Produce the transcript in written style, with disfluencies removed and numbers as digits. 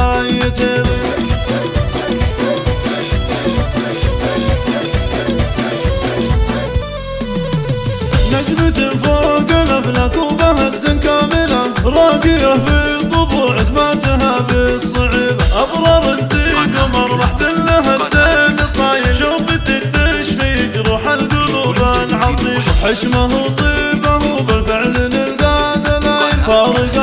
ما يتم. نجمة فوق الأفلاك وبهز كاملة، راقية في طبوعك ما تهاب الصعيبة. أبرار انتي قمر رحت لها الزين الطايل، شوفتك تشفي جروح القلوب العظيمة. حشمه وطيبه بالفعل نلقى دلايل، فارق